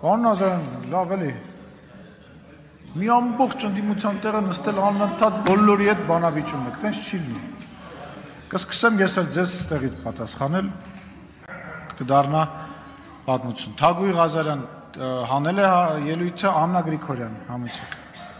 Պարոն Ազարյան, լավ էլի։ Մի ամբողջ ընդդիմության տեղը նստել անընդհատ բոլորի հետ բանավիճում եք, տենց չի լինի։ Կսկսեմ ես էլ ձեզ ստեղից պատասխանել, կդառնա պատմություն։ Թագուհի Ղազարյան հանել է ելույթը Աննա Գրիգորյան, համեցեք։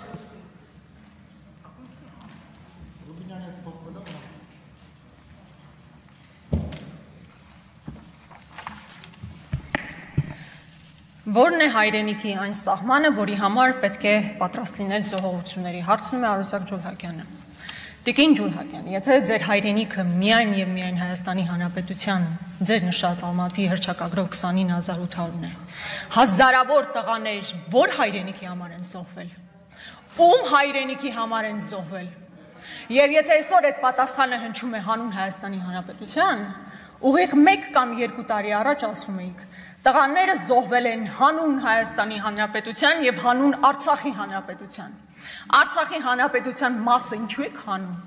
Որն է հայրենիքի այն սահմանը, որի համար պետք է պատրաստ լինել զոհողությունների, հարցնում է Արուսակ Ջուլհակյանը։ Տիկին Ջուլհակյան, եթե ձեր հայրենիքը միայն եւ միայն Հայաստանի Հանրապետության, ձեր նշած Ալմատի հռչակագրով 29800-ն է, հազարավոր տղաներ որ հայրենիքի համար են զոհվել, ում հայրենիքի համար են զոհվել, եւ եթե այսօր այդ պատասխանը հնչում է հանուն Հայաստանի Հանրապետության, ուղիղ 1 կամ 2 տարի առաջ ասում էիք, տղաները զոհվել են հանուն Հայաստանի Հանրապետության եւ հանուն Արցախի Հանրապետության։ Արցախի Հանրապետության մասը ինչու եք հանում։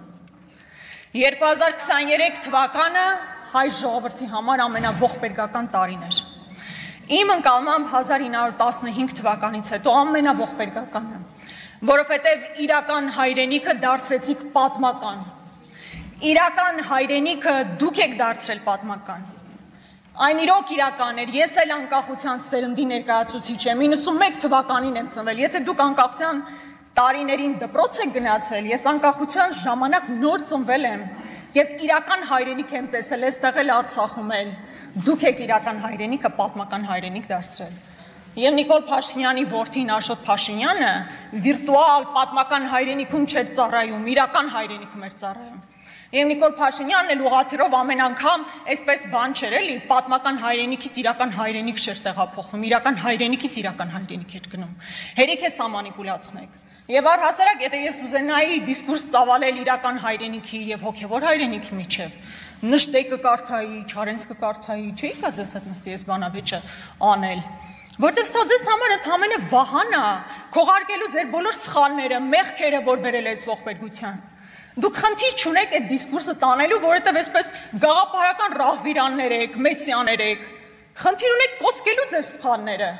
2023 թվականը հայ ժողովրդի համար ամենաողբերգական տարին էր։ Իմ ընկալմամբ 1915 թվականից հետո ամենաողբերգականը, որովհետեւ իրական հայրենիքը դարձրեցիք պատմական։ Իրական հայրենիքը դուք եք դարձրել պատմական։ Այն իրոք իրական էր, ես էլ անկախության սերնդի ներկայացուցիչ եմ, 91 թվականին եմ ծնվել, եթե դուք անկախության տարիներին դպրոց եք գնացել, ես անկախության ժամանակ նոր ծնվել եմ եւ իրական հայրենիք եմ տեսել, այստեղ էլ Արցախում էլ, դուք եք իրական հայրենիքը պատմական հայրենիք դարձրել։ Եվ Նիկոլ Փաշինյանի որդին Աշոտ Փաշինյանը վիրտուալ պատմական հայրենիքում չէր ծառայում, իրական հայրենիքում էր ծառայում։ Եվ Նիկոլ Փաշինյանն էլ ուղղաթիռով ամեն անգամ այսպես բան չէր էլի, պատմական հայրենիքից իրական հայրենիք չէր տեղափոխվում, իրական հայրենիքից իրական հայրենիք էր գնում։ Հերիք է սա մանիպուլացնեք։ Եվ առհասարակ, եթե ես ուզենայի դիսկուրս ծավալել իրական հայրենիքի եւ հոգեվոր հայրենիքի միջև, նշտեյ կկարդայի, Չարենց կկարդայի, չէի՞ կա ձեզ հետ նստի այս բանավեճը անել։ Որտեւ սա ձեզ համար ընդհանրապես վահան է, քողարկելու ձեր բոլոր սխալները, մեղքերը, որ բերել է այս ողբերգության։ Դուք խնդիր չունեք այդ դիսկուրսը տանելու, որովհետև այսպես գաղափարական ռահվիրաններ եք, մեսիաներ եք, խնդիր ունեք կոծկելու ձեր սխալները։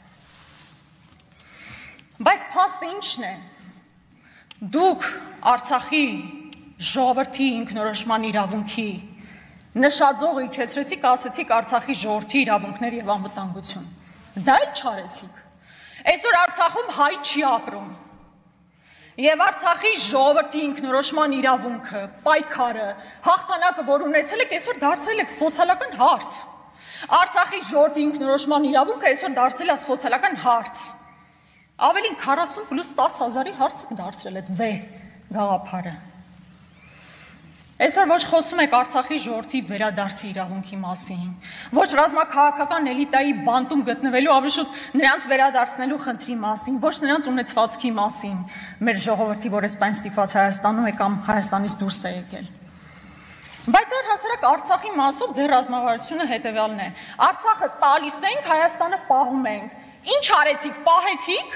Բայց փաստը ինչն է։ Դուք Արցախի ժողովրդի ինքնորոշման իրավունքի նշաձողը իջեցրեցիք, ասեցիք Արցախի ժողովրդի իրավունքներ եւ անվտանգություն։ Դա էլ չարեցիք։ Այսօր Արցախում հայ չի ապրում։ Եվ Արցախի ժողովրդի ինքնորոշման իրավունքը, պայքարը, հաղթանակը, որ ունեցել եք, այսօր դարձել եք սոցիալական հարց։ Արցախի ժողովրդի ինքնորոշման իրավունքը այսօր դարձել է սոցիալական հարց։ Ավելին 40 + 10,000-ի հարց եք դարձրել այդ վեհ գաղափարը։ Այսօր ոչ խոսում եք Արցախի ժողովրդի վերադարձի իրավունքի մասին, ոչ ռազմաքաղաքական էլիտայի բանտում գտնվելու, ավելի շուտ նրանց վերադարձնելու խնդրի մասին, ոչ նրանց ունեցվածքի մասին, մեր ժողովրդի, որ այսպես ստիպված Հայաստանում է կամ Հայաստանից դուրս է եկել։ Բայց առհասարակ Արցախի մասով ձեր ռազմավարությունը հետևյալն է։ Արցախը տալիս ենք, Հայաստանը պահում ենք։ Ինչ արեցիք, պահեցիք։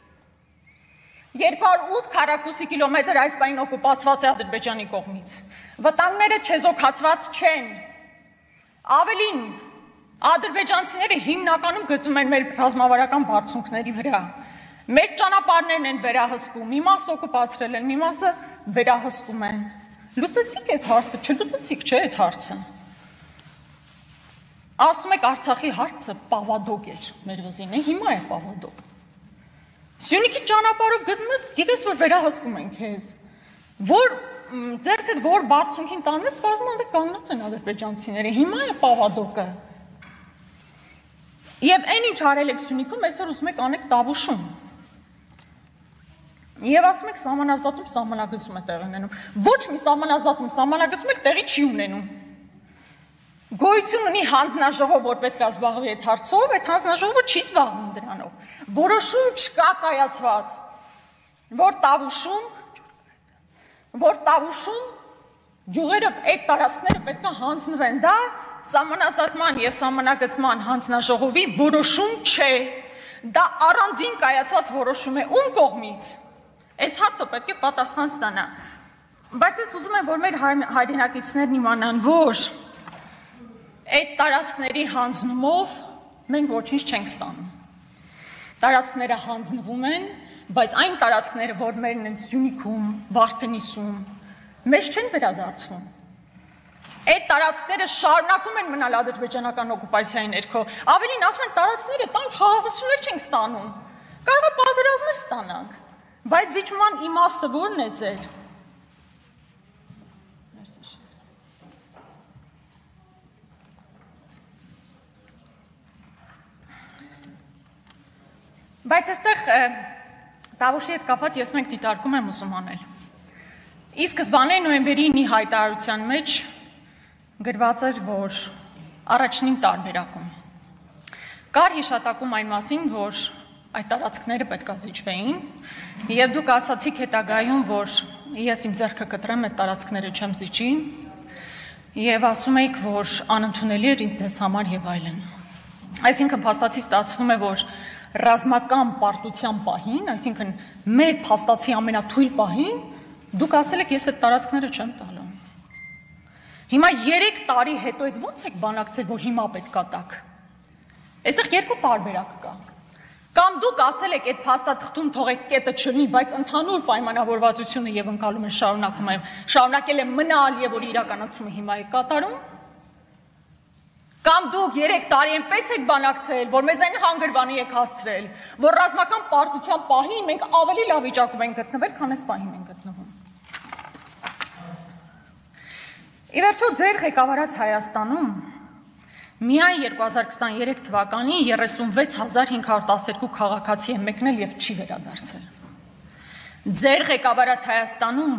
208 քառակուսի կիլոմետր այս պահին օկուպացված է Ադրբեջանի կողմից։ Վտանգները չեզոքացված չեն։ Ավելին, ադրբեջանցիները հիմնականում գտնում են մեր ռազմավարական բարձունքների վրա։ Մեր ճանապարհներն են վերահսկում, մի մասը օկուպացրել են, մի մասը վերահսկում են։ Լուծեցիք այդ հարցը, չլուծեցիք, չէ՞ այդ հարցը։ Ասում եք Արցախի հարցը պավադոկ էր մեր վզին, հիմա է պավադոկ։ Սյունիքի ճանապարհով գտնում ես, գիտես որ վերահսկում են քեզ, որ ձերքդ որ բարձունքին տանում ես, բազման դե կանգնած են ադրբեջանցիները, հիմա է պավադոկը։ Եվ այն ինչ արել եք Սյունիքում, այսօր ուզում եք անեք Տավուշում։ Եվ ասում եք սահմանազատում, սահմանագծում է տեղի ունենում։ Ոչ մի սահմանազատում, սահմանագծում էլ տեղի չի ունենում։ Գոյություն ունի հանձնաժողով, որ պետք է զբաղվի այդ հարցով, այդ հանձնաժողովը չի զբաղվում դրանով։ Որոշում չկա կայացված, որ Տավուշում գյուղերը այդ տարածքները պետք է հանձնվեն, դա սահմանազատման եւ սահմանագծման հանձնաժողովի որոշում չէ, դա առանձին կայացված որոշում է ում կողմից։ Այս հարցը պետք է պատասխան ստանա։ Բայց ես ուզում եմ, որ մեր հայրենակիցներն իմանան, որ այդ տարածքների հանձնումով մենք ոչինչ չենք ստանում։ տարածքները հանձնվում են, բայց այն տարածքները, որ մերն են Սյունիքում, Վարդենիսում, մեզ չեն վերադարձվում։ Այդ տարածքները շարունակում են մնալ ադրբեջանական օկուպացիայի ներքո։ Ավելին ասում են տարածքները տան խաղաղություններ չենք ստանում։ Կարող է պատերազմներ ստանանք, բայց զիջման իմաստը որն է ձեր։ Բայց այստեղ Տավուշի հետ կապված ես մենք դիտարկում եմ ուզում անել։ Ի սկզբանե նոյեմբերի 9-ի հայտարարության մեջ գրված էր, որ առաջին տարբերակում կար հիշատակում այն մասին, որ այդ տարածքները պետք է զիջվեին, եւ դուք ասացիք հետագայում, որ ես իմ ձեռքը կտրեմ այդ տարածքները չեմ զիջի, եւ ասում եք, որ անընդունելի էր ինձ համար եւ այլն։ Այսինքն փաստացի ստացվում է, որ ռազմական պարտության պահին, այսինքն մեր փաստացի ամենաթույլ պահին, դուք ասել եք, ես այդ տարածքները չեմ տալու։ Հիմա 3 տարի հետո այդ ո՞նց եք բանակցել, որ հիմա պետք է տաք։ Այստեղ երկու տարբերակ կա։ Կամ դուք ասել եք, այդ փաստաթղթում թողեք կետը չլինի, բայց ընդհանուր պայմանավորվածությունը եւ ընկալումը շարունակել է մնալ եւ որ իրականացումը հիմա է կատարում։ Կամ դուք 3 տարի այնպես եք բանակցել, որ մեզ այն հանգրվանի եք հասցրել, որ ռազմական պարտության պահին մենք ավելի լավ վիճակում ենք գտնվել, քան այս պահին ենք գտնվում։ Ի վերջո ձեր ղեկավարած Հայաստանում միայն 2023 թվականին 36512 քաղաքացի է մեկնել եւ չի վերադարձել։ Ձեր ղեկավարած Հայաստանում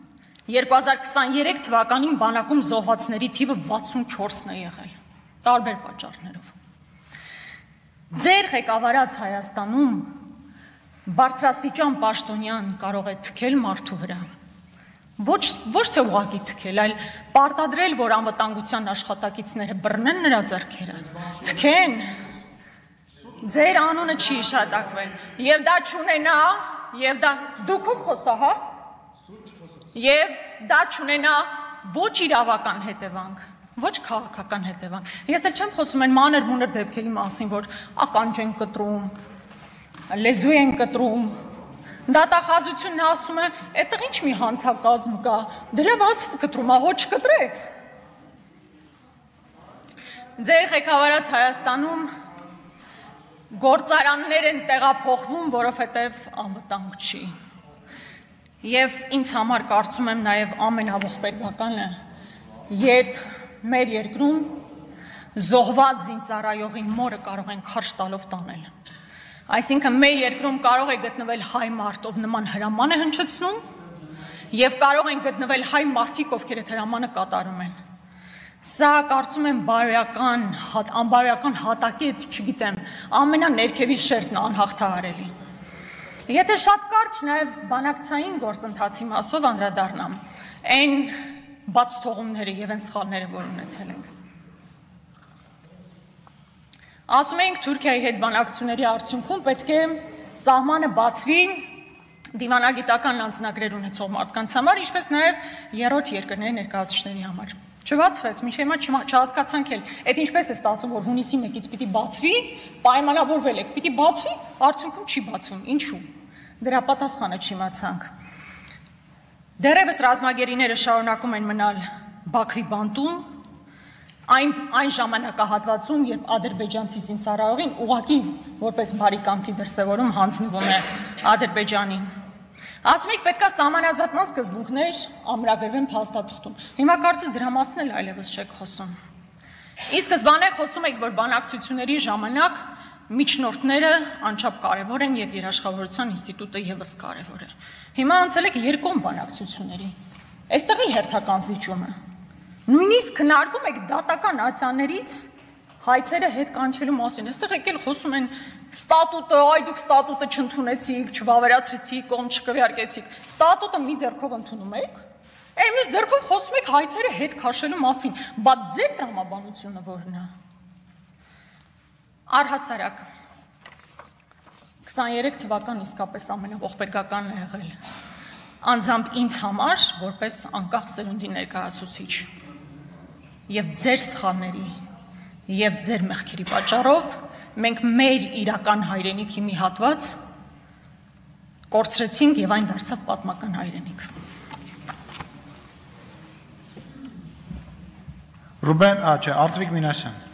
2023 թվականին բանակում զոհվածների թիվը 64-ն է եղել, տարբեր պատճառներով։ Ձեր ղեկավարած Հայաստանում բարձրաստիճան պաշտոնյան կարող է թքել մարդու վրա, ոչ թե ուղղակի թքել, այլ պարտադրել, որ անվտանգության աշխատակիցները բռնեն նրա ձեռքերը, թքեն, ձեր անունը չի հիշատակվել, եւ դա չունենա, եւ դա դուք ով խոսա, հա? Եվ դա չունենա ոչ իրավական հետևանք, ոչ քաղաքական հետևանք։ Ես էլ չեմ խոսում այն մանր մունր դեպքերի մասին, որ ականջ են կտրում, լեզու են կտրում, դատախազությունն ասում է, այդտեղ ինչ մի հանցակազմ կա, դրա ված կտրում, ահո չկտրեց։ Ձեր ղեկավարած Հայաստանում գործարաններ են տեղափոխվում, որովհետև անվտանգ չի։ Եվ ինձ համար կարծում եմ նաև ամենաողբերգականը, երբ մեր երկրում զոհված զինծառայողի մորը կարող են քարշ տալով տանել։ Այսինքն մեր երկրում կարող է գտնվել հայ մարդ, ով նման հրաման է հնչեցնում, եւ կարող են գտնվել հայ մարդիկ, ովքեր այդ հրամանը կատարում են։ Սա կարծում եմ անբարոյական հատակի, չգիտեմ, ամենաներքևի շերտն անհաղթահարելի։ Եթե շատ կարճ նաև բանակցային գործընթացի մասով անդրադառնամ, այն բաց թողումները եւ այն սխալները, որ ունեցել ենք։ Ասում ենք Թուրքիայի հետ բանակցությունների արդյունքում պետք է սահմանը բացվի դիվանագիտական անձնագրեր ունեցող մարդկանց համար, ինչպես նաև երրորդ երկրների ներկայացուցիչների համար։ Չբացվեց, մինչ հիմա չհասկացանք էլ, այդ ինչպես է ստացվում, որ հունիսի 1-ից պիտի բացվի, պայմանավորվել եք, պիտի բացվի, արդյունքում չի բացվում, ինչու։ Դրա պատասխանը չիմացանք։ Դեռևս ռազմագերիները շարունակում են մնալ Բաքվի բանտում, այն ժամանակահատվածում, երբ ադրբեջանցի զինծառայողին ուղղակի որպես բարի կամքի դրսևորում հանձնվում է Ադրբեջանին։ Ասում եք պետք է սահմանազատման սկզբունքներ ամրագրվեն փաստաթղթում։ Հիմա կարծես դրա մասին էլ այլևս չեք խոսում։ Ի սկզբանե խոսում եք, որ բանակցությունների ժամանակ միջնորդները անչափ կարևոր են եւ երաշխավորության ինստիտուտը եւս կարևոր է։ Հիմա անցել եք երկկողմ բանակցությունների։ Այստեղ էլ հերթական զիջում է։ Նույնիսկ քննարկում եք դատական ացիաներից հայցերը հետ կանչելու մասին։ Այստեղ եկել խոսում են ստատուտը, այ դուք ստատուտը չընդունեցիք, չվավերացրեցիք, կողմ չկվյարկեցիք։ Ստատուտը մի ձեռքով ընդունում եք, այլ մյուս ձեռքով խոսում եք հայցերը հետ քաշելու մասին։ Բա ձեր տրամաբանությունը որն է։ Առհասարակ 23 թվականն իսկապես ամենաողբերգականն է եղել։ Անձամբ ինձ համար որպես անկախ սերունդի ներկայացուցիչ եւ ձեր սխալների եւ ձեր մեղքերի պատճառով մենք մեր իրական հայրենիքի մի հատված կորցրեցինք եւ այն դարձավ պատմական հայրենիք։ Ռուբեն, Արծվիկ Մինասյան։